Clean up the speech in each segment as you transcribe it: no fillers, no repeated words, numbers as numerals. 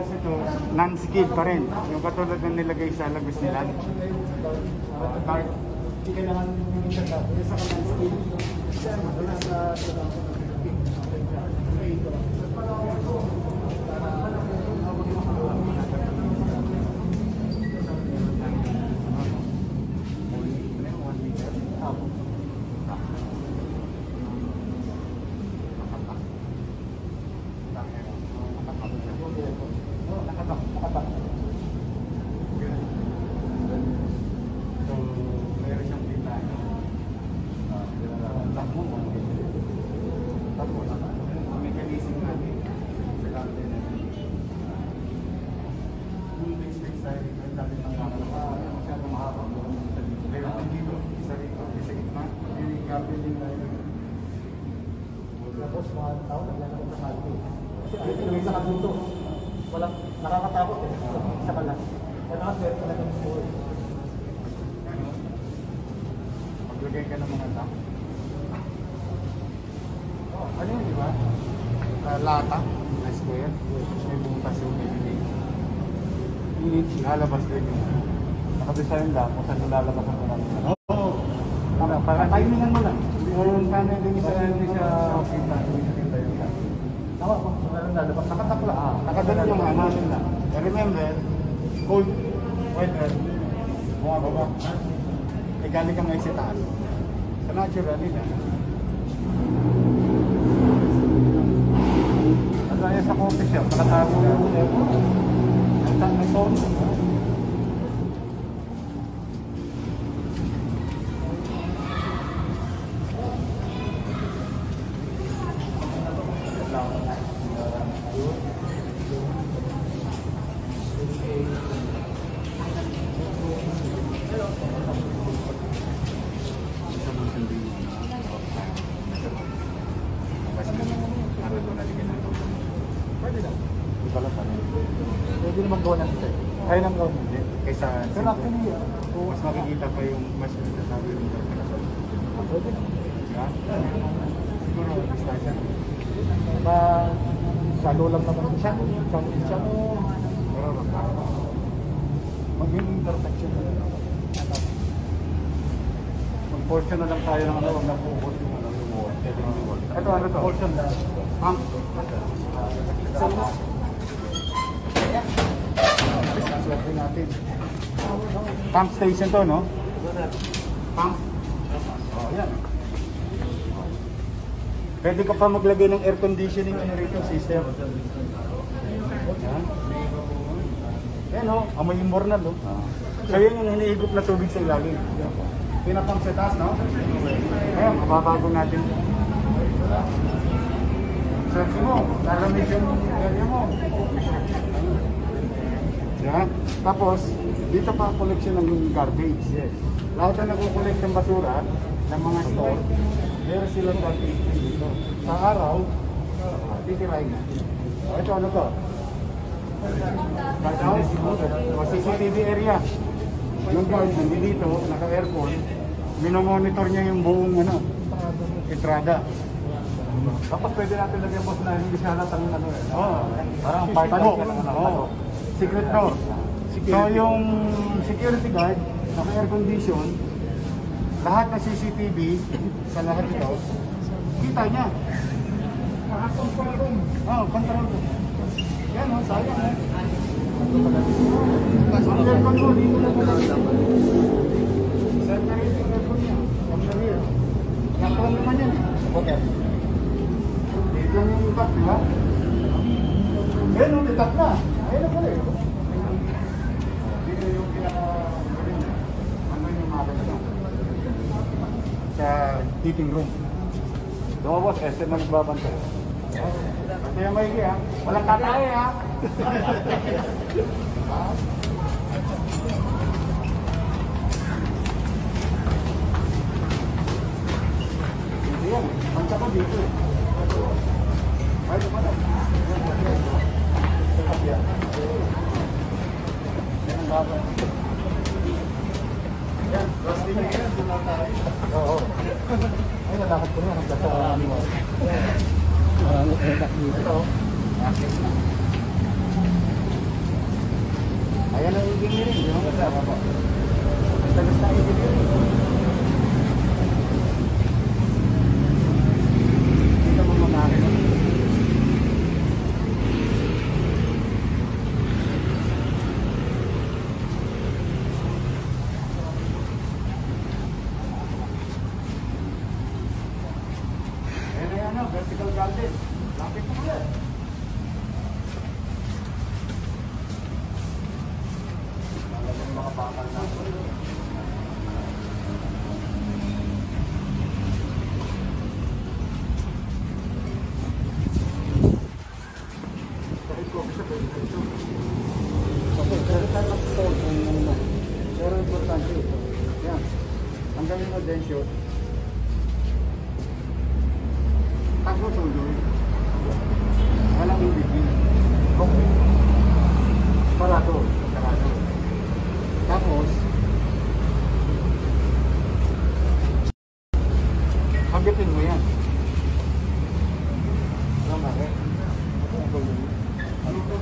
Tapos ito, non-skid pa rin. Yung katulad na nilagay sa labis nila. Hindi kailangan yung isang natin. Isa ka non-skid. Siya, madalas sa tapos mga tao naglalakot sa kalye. Kasi ay sa kanto. Walang nakakatakot eh. Isa ka lang. Kaya nakaswerte talaga ng buhay. Maglagay ka ng mga tank. Oh, ano yun, di ba? Lata na square. May butas yung lalabas din yun. Nakadesign lang kung saan lalabas ang mga. Oo. Parang timingan mo lang. Yung kanan din isa kita yung ka. Tama po. Lalabas. Nakatakla. Nakadala yung ano nila. Remember, cold weather, bumababa. Eh galing kang ay sa taas. Sa natural nila. Ano yan sa coffee shop? Nakatago yung may phone. Pwede naman gawa ng set. Kaya nang gawa ng set. Kaysa pero actually, mas makikita pa yung mas nasasabi yung pwede naman. diba? Siguro, distansya. Diba, salo lang naman siya. Siya mo. Pero maging intersection na lang. Mag-portion na lang tayo ng ano, huwag na focus yung ano, yung wall. Ito, ano to? Portion na. Pump. Swerte natin. Pump station to, no? Pump. Oh, yan. Pwede ka pa maglagay ng air conditioning ano rito, system. Yan. Yan, no? Amoy yung mornal, no? So, yan yung hiniigop na tubig sa ilalim. Pinapump sa taas, no? Ayan, mababago natin. Search mo, lalamig yung area mo. Yan. Tapos, dito pa collection ng garbage. Yes. Lahat na nagkukolekt ng basura ng mga store, meron silang garbage dito. Sa araw, titirahin natin. O, ito ano to? Guardhouse, o CCTV area. Yung guard, dito, naka-aircon, minomonitor niya yung buong ano, entrada. Tapos pwede natin lagyan boss na hindi siya natang ano eh. Oo. Parang part Tago. ng Oo. Secret door. So yung security guard, naka-air condition, lahat ng CCTV sa lahat ito, kita niya. Control room. Oo, control room. Yan o, sayang o. Ang aircon mo, dito na pala. Separate yung aircon niya. From the rear. Nakon naman yan eh. Okay. Dito yung ikat, di ba? Yan o, ikat na. Ayun na pala eh. Dito yung pinaka-galing niya. Ano yung makakita na? Sa heating room. Doon boss, SM na nagbabantay. Kaya may ha? Walang tatay ha? Hindi yan. Pansa ko dito eh. Ay, lumalang. Yan ang babang. Yan, rusty na yan. Dulang tayo. Oo. Ay, nalakad ko na. Nagdasa ko namin mo. Ito. Ayan ang engineering, di ba? Basta engineering. Dito mo makakita. Ayan, vertical garden. Lapit mo ulit. Talagang makapakal na. Kahit ko sa pwede. Okay, pero tayo mag-stall kung ano. Pero importante ito. Yan. Hanggang mo din shoot. Takbo tuloy. Walang ibigin. Okay. Parado. Parado. Tapos, hagitin mo yan. Alam mo ba? Ano ito?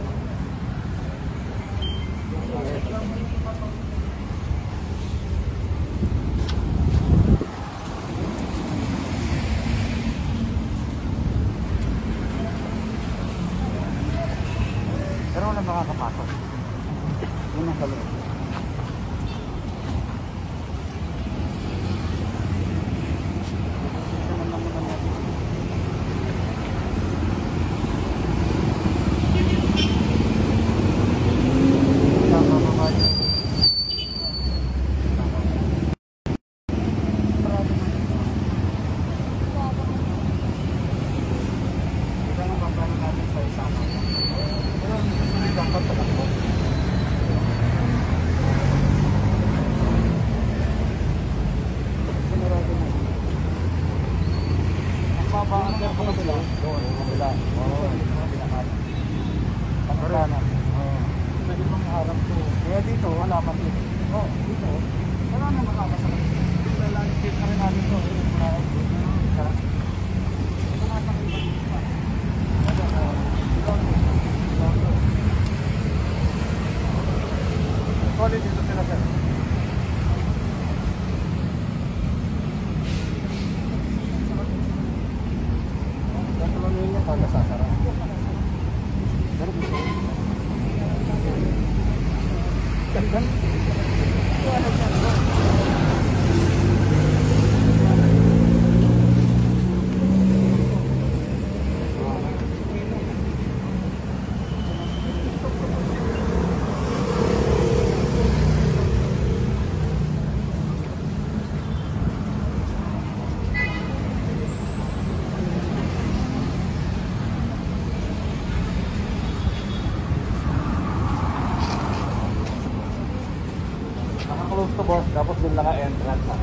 Pero wala makakapasok. Yun ang kaloob. Kaya dito, wala pa dito. Oh, dito. Wala na makakasa. Dito lang, check na rin natin ito. Solid dito sila sir. Ganito lang niya pag nasasara. Pero dito. Ganda. Naka-close to boss, tapos dun naka-entrance na.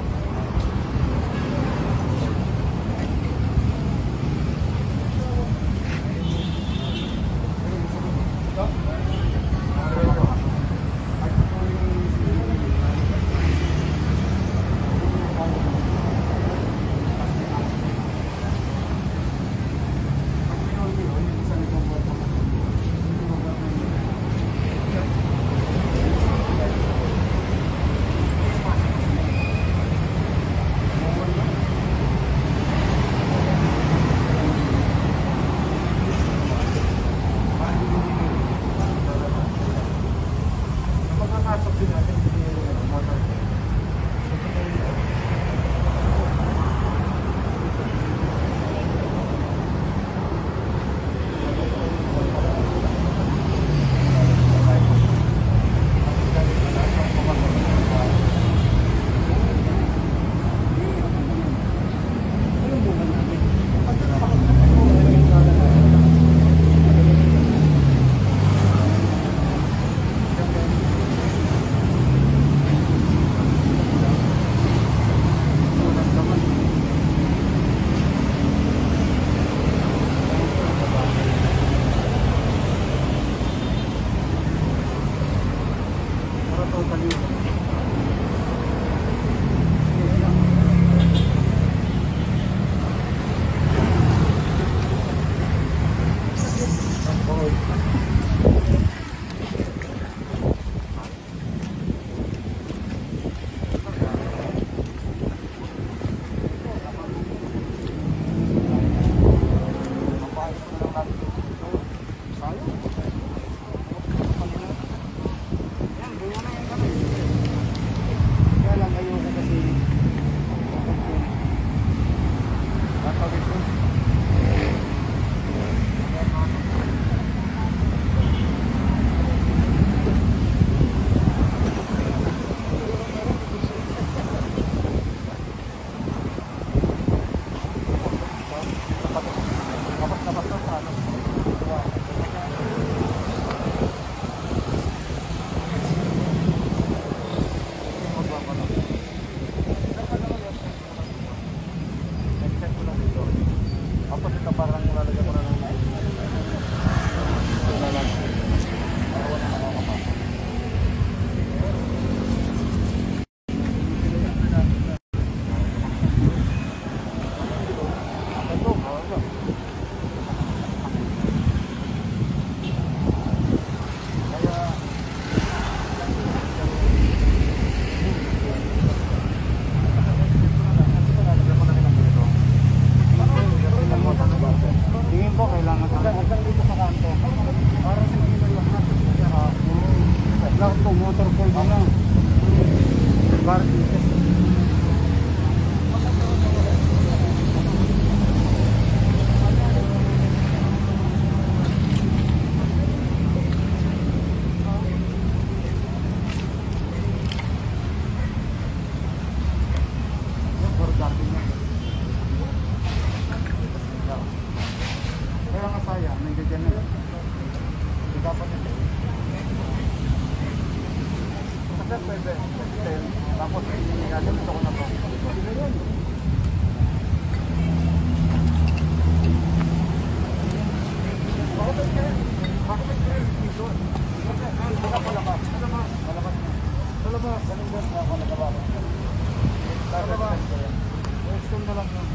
lang yun.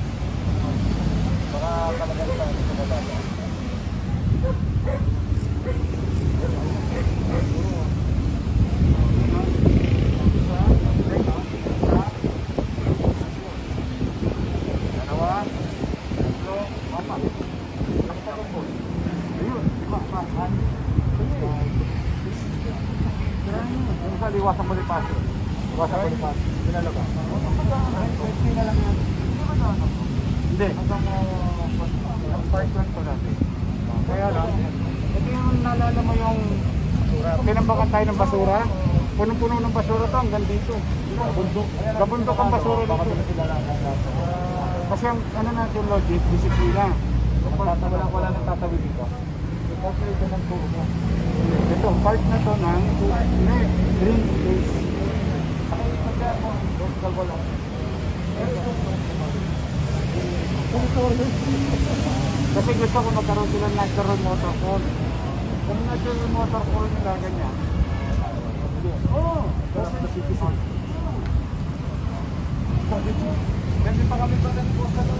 Baka talagang sa baba. Iwasan mo lipas. Iwasan mo lipas. Pinalaga. Okay na lang yan. Hindi. Apartment ko natin. Kaya lang, ito yung naalala mo yung tinambakan tayo ng basura. Punong-puno ng basura to hanggang dito. Gabundok ang basura dito. Kasi ang ano natin logic, disiplina. Wala nang tatawid dito. Ito, part na to ng green space. Kasi gusto ko magkaroon sila ng natural motor pool. Kung natural motor pool nila ganyan. Oo. Ganyan pa kami ba ng posta to?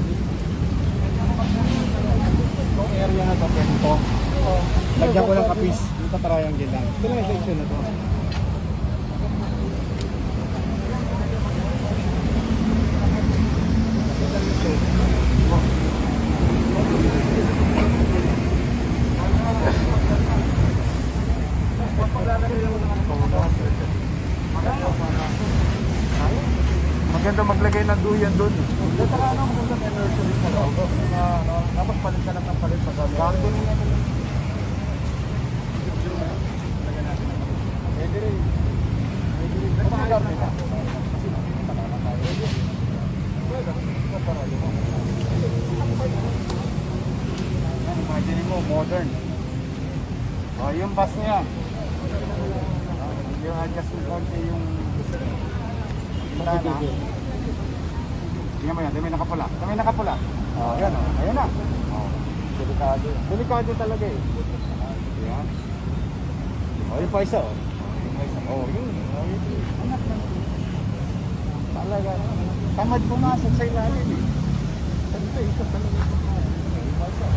Itong area na to, ganito. Lagyan ko ng kapis. Yung patriangle lang. Ito lang yung section na to. Maganda maglagay ng duyan doon. Ito ka ano, maganda energy sa loob. Tapos palit ka lang ng palit sa garden. Pwede rin. Imagine mo, modern. Yung bus niya. Yung adjustment konti yung lana. Tingnan mo yan, may nakapula. May nakapula. Ayan o, ayan na. Delikado. Delikado talaga eh. Ayan. Yung pa isa o. Yun. Anak lang. Talaga. Tamad pumasok sa ilalim eh. Ito, ito talaga. Yung pa isa.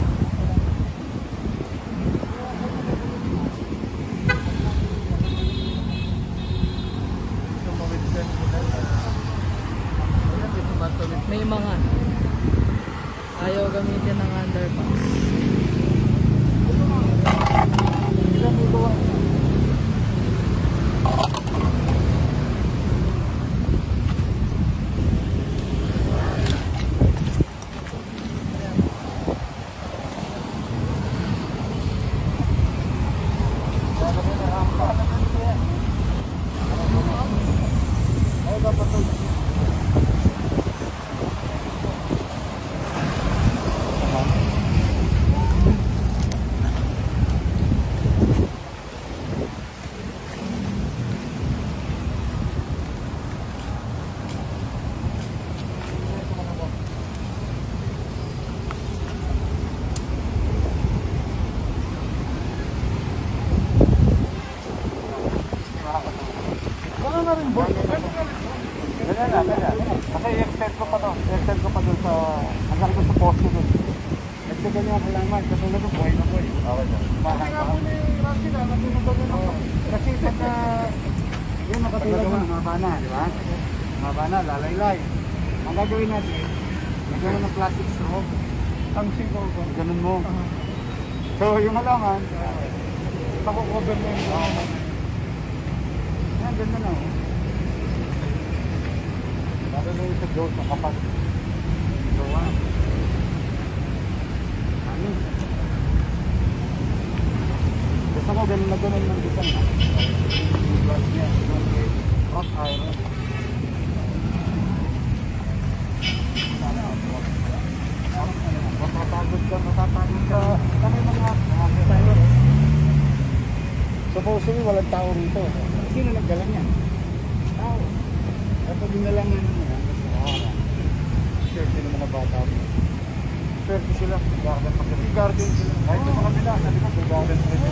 May mga ayaw gamitin ng underpass. Kasi i-extend ko pa to. I-extend ko pa doon sa hanggang doon sa posto doon. Extend ko yung kailangan. Katulad ng buhay na po eh. Okay na. Kasi nga po ni Rocky na, natinutog yun ako. Kasi pagka yun nakatulad ng mababa na, di ba? Mababa na, lalaylay. Ang gagawin natin, nagawin ng plastic straw. Ang single ko. Ganun mo. So yung halaman, pako-cover mo yung halaman. Yan, ganda na. Lalo na yung sa Diyos, kapag gawa. Ano? Gusto mo, ganun na ganun ng design ha? Yung glass niya, yung cross iron. Matatagod ka. Kami mga tayo. Supposedly, walang tao rito. Sino nagdala niya? Tao. Ito dinalang na naman. Swerte ng mga bata. Swerte sila. Garden sila. Kahit sa mga kabila, sabi ko, garden sila.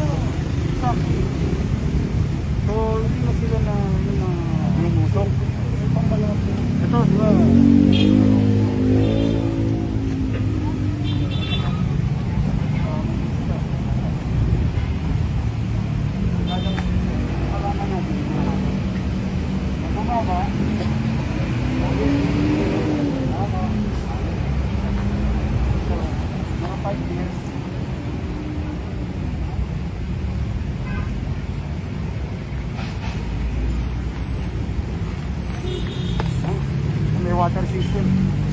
So, hindi na sila na lumusok. Ito, di ba? Water system.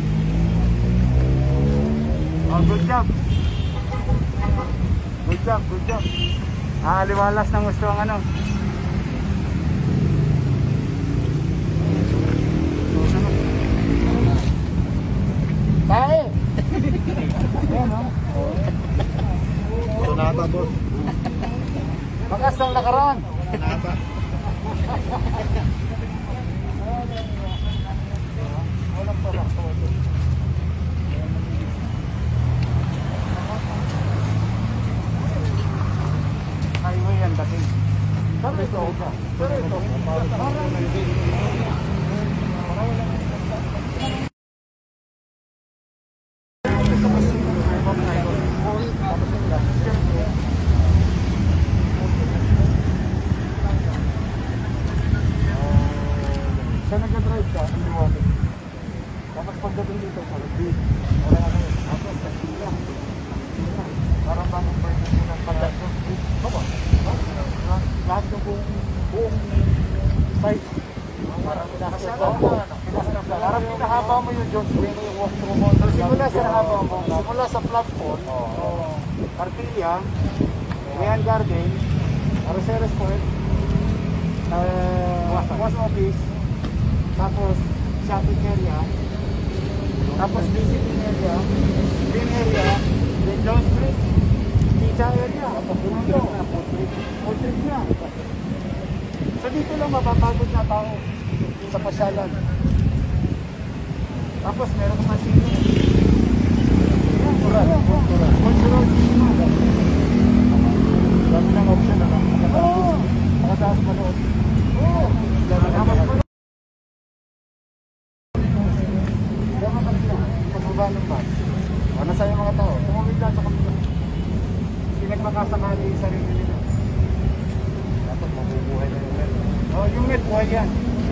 Oh, good job. Good job, good job. Liwalas ng gusto ang ano. Tae. Ayan, no? Sonata, boss. Bakas ng lakaran. Sonata. Walang pala. Highway yan dating. Pero ito. Sa nag-drive ka, ang liwanag. Tapos pagdating dito, Salabit. Tapos Castilla. Parang bagong pwede mo ng palaso. Lahat yung buong site. Parang pinahaba mo yung Jones Way na yung walkthrough mo. Simula sa nahaba mo, simula sa platform, Cartilla, Mayan Garden, Arceres Point, Wash Office, tapos shopping area, tapos visiting area, green area, then John Street, pizza area, food trip na. So dito lang mapapagod na tao sa pasyalan. Tapos meron ka masino. Cultural cinema. Dami ng option na lang. Makataas pa noon. Pagbaba ng bus. Nasa yung mga tao. Tumawid lang sa kapila. Pinagmakasakali yung sarili nila. Dapat mabubuhay na yung met. Yung met, buhay yan.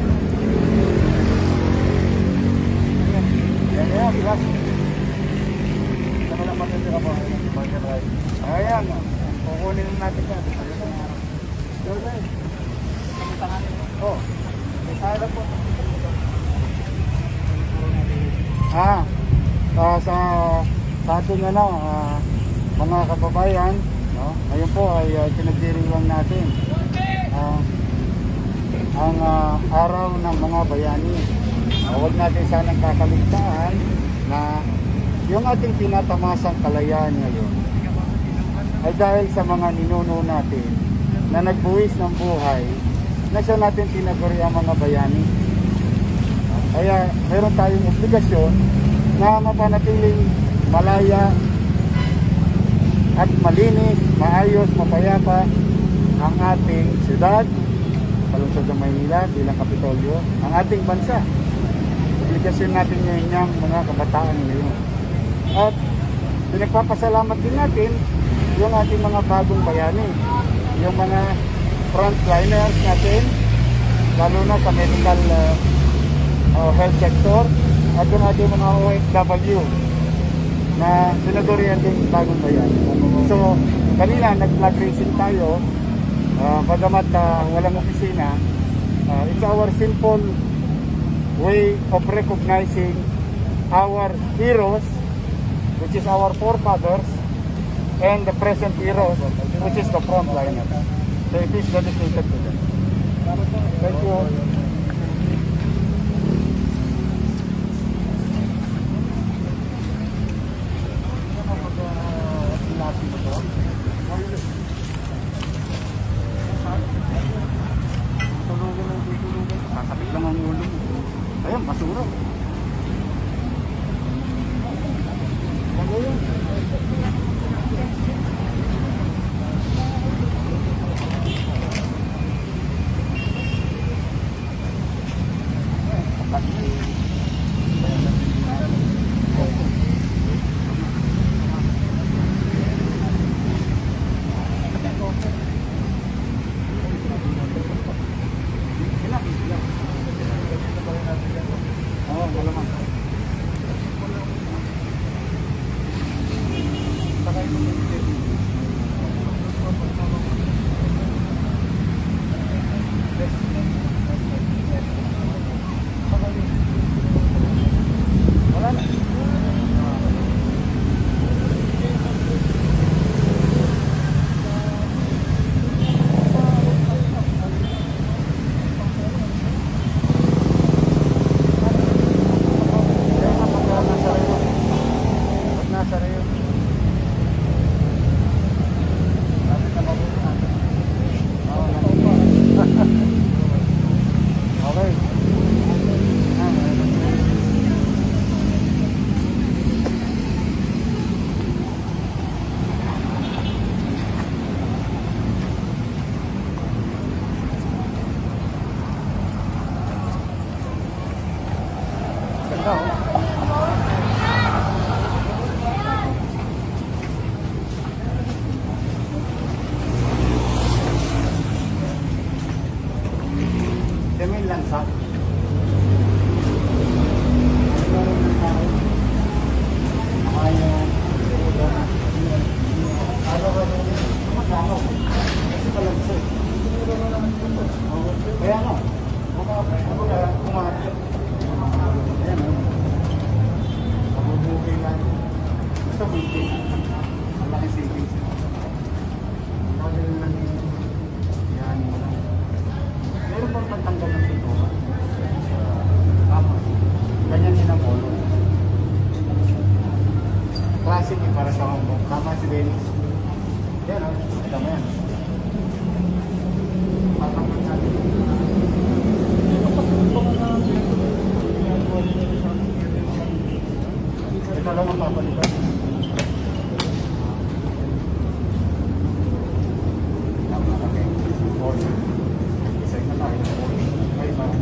Yan, glass. Saka lang matindi ka po. Ayan. Kukunin natin yan. Kaya lang po. Sa ating mga kababayan, no? Ngayon po ay pinagdiriwang natin ang araw ng mga bayani. Huwag natin sanang kakaligtaan na yung ating tinatamasang kalayaan ngayon ay dahil sa mga ninuno natin na nagbuwis ng buhay na siya natin tinaguri ang mga bayani. Kaya meron tayong obligasyon na mapanatiling malaya at malinis, maayos, mapayapa ang ating syudad, Palunsod ng Maynila bilang Kapitolyo, ang ating bansa. Obligasyon natin ngayon yung mga kabataan ngayon. At pinagpapasalamat din natin yung ating mga bagong bayani, yung mga frontliners natin, lalo na sa medical health sector, at yung ating mga OFW na sinagurihan din bagong bayan. So, kanina nag-flag racing tayo, bagamat walang opisina, it's our simple way of recognizing our heroes, which is our forefathers, and the present heroes, which is the frontliner. So it is dedicated to them. Thank you. Sasabit lang ang ulo. Ayan, basura. Ano yun? Ganda oh. Demi lansa. Kaya nga, kumakit. Ayan o. Mabubuhay lang. Basta buhay. Ang laki savings. Bakit naman yan mo lang. Meron bang pantanggal ng pintura? Tama. Ganyan din ang polo. Classic eh, para sa Hong Kong. Tama si Dennis. Yan o. Tama yan. Patanggal natin. Ito lang ang papalitan. Tama na kayo. Order. Isa na tayo. Ay ba?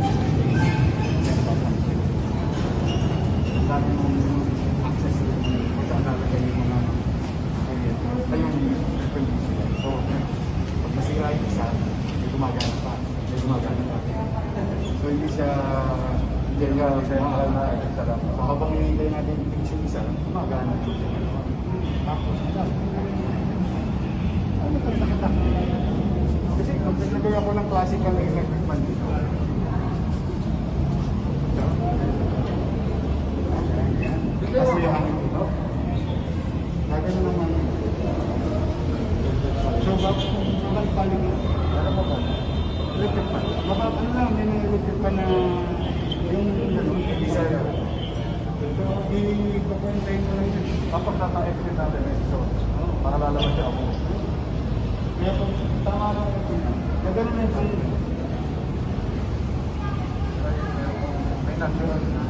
Ang dami mong access kung saan nalagay yung mga ayun so pag masira yung isa may gumagana pa. So hindi siya general sa mga sarap. So habang hinihintay natin yung isa, gumagana yung siya. Tapos ano ito nakita? Kasi kung naglagay ako ng classical electric fan dito. Kasi yung hangin dito. Gagano naman. So bakit paling ano ba ba? Electric fan. Ano lang, may mga electric fan na yung isa yun. So i-contain ko lang yun. Kapag naka-exit natin eh. So para lalabas siya ako. Kaya kung tama lang yun. Gagano na yung may natural na.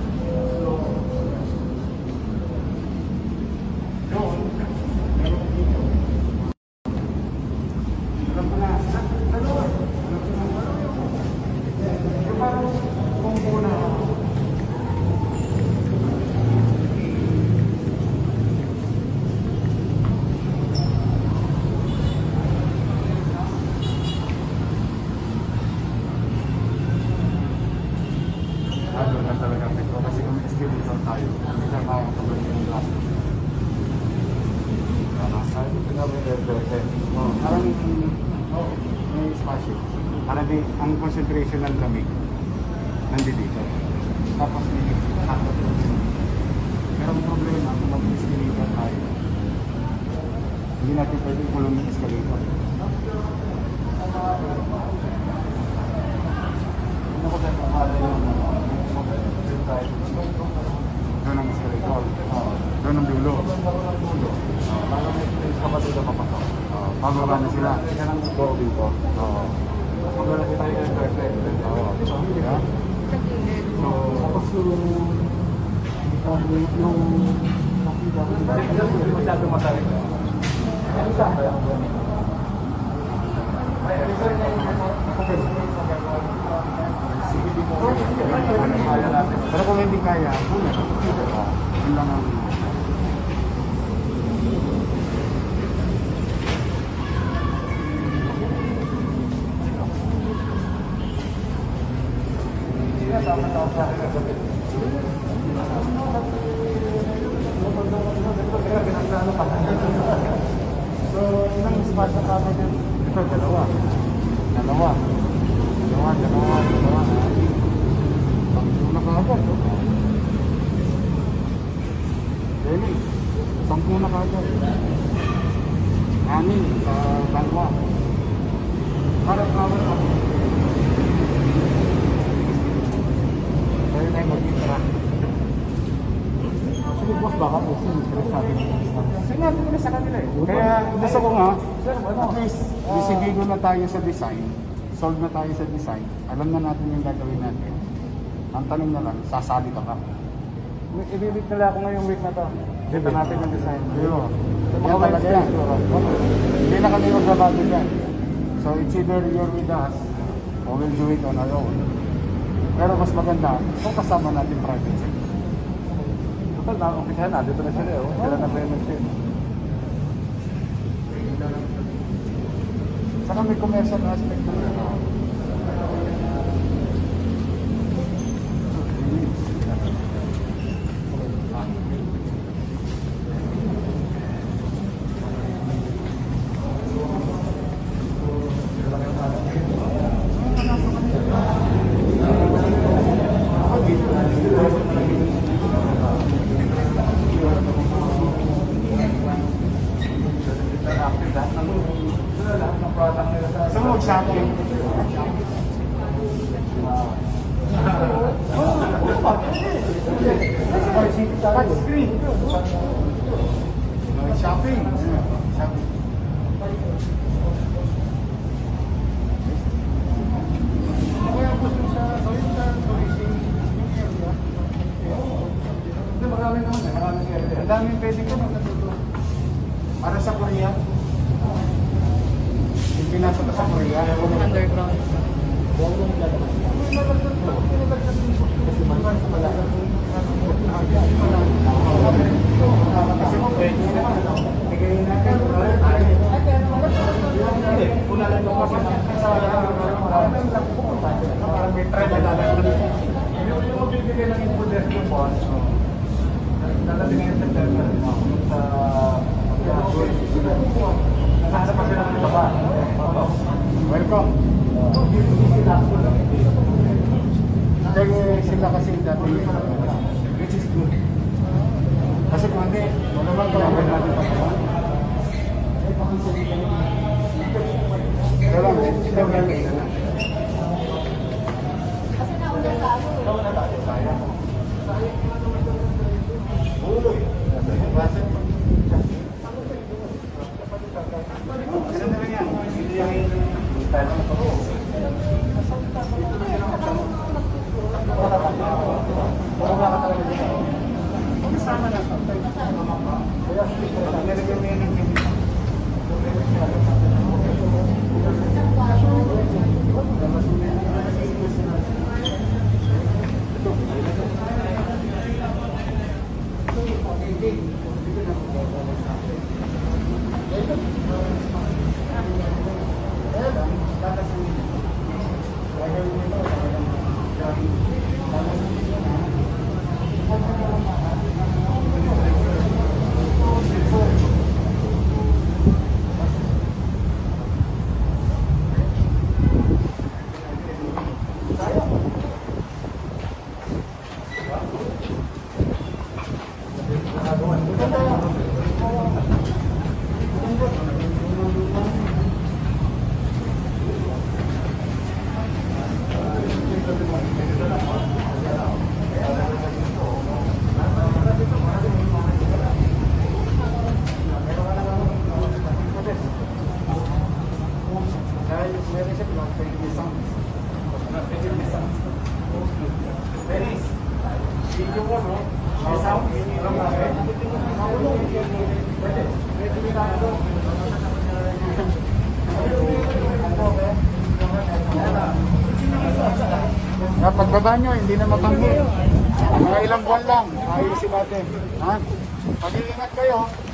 Ang concentration ng lamig nandito. Tapos may hatot. Pero ang problema, kung mag-escalator tayo, hindi natin pwede kulong ng escalator. Ano ko tayo pamala yung doon ang escalator. Doon ang dulo. Bago may kapatid na papasok. Pababa na sila. Yan ang going ko. Maglalaki tayo ng perfect. Diba? So, tapos yung nakita ko, hindi masyado masalik. Pero kung hindi kaya, yun lang ang so, ilang spasya ka ba dyan? Ito, dalawa. Pag-una ka agad, no? Really? 10 na ka agad. 6 sa dalawa. Harap ka agad ako. Kaya tayo mag-interact. Sige, boss, baka po sabi niyo. Sinabi ko na sa kanila eh. Kaya gusto ko nga, at least, disidido na tayo sa design. Solve na tayo sa design. Alam na natin yung gagawin natin. Ang tanong na lang, sasali ka ba? I-read nila ako ngayong week na to. Dito natin yung design. Pero, yan talaga yan. Hindi na kami magbabago yan. So it's either you're with us or we'll do it on our own. Pero mas maganda kung kasama natin private sector. Total, nakakapikahan na. Dito na sila. Oh. Sila nag-maintain. Saka may commercial aspect na rin. Saan mo shopping? Touch screen. Shopping. Shopping. Kaya po sa tourism hindi, marami naman eh. Maraming area. Ang daming pwede ko natuto. Para sa Korea. Yung pinasa ka sa Korea. Underground. Huwag mo naglalabas. Kasi man sa malaki. Kasi mo pwede naman. Bigay natin. Kung lalagyan ko sa Parang may trend na lalagyan. Yung magbibigay ng impuder yung boss. Lalagyan yung September. Sa nasa pa sila ng baba. Welcome. Kasi sila kasi dati which is good. Kasi kung hindi, wala naman kalabay natin pa. Kaya lang, ito nga may na. Pagbaba nyo, hindi na matanggi. Mga ilang buwan lang, ayusin natin. Ha? Mag-iingat kayo.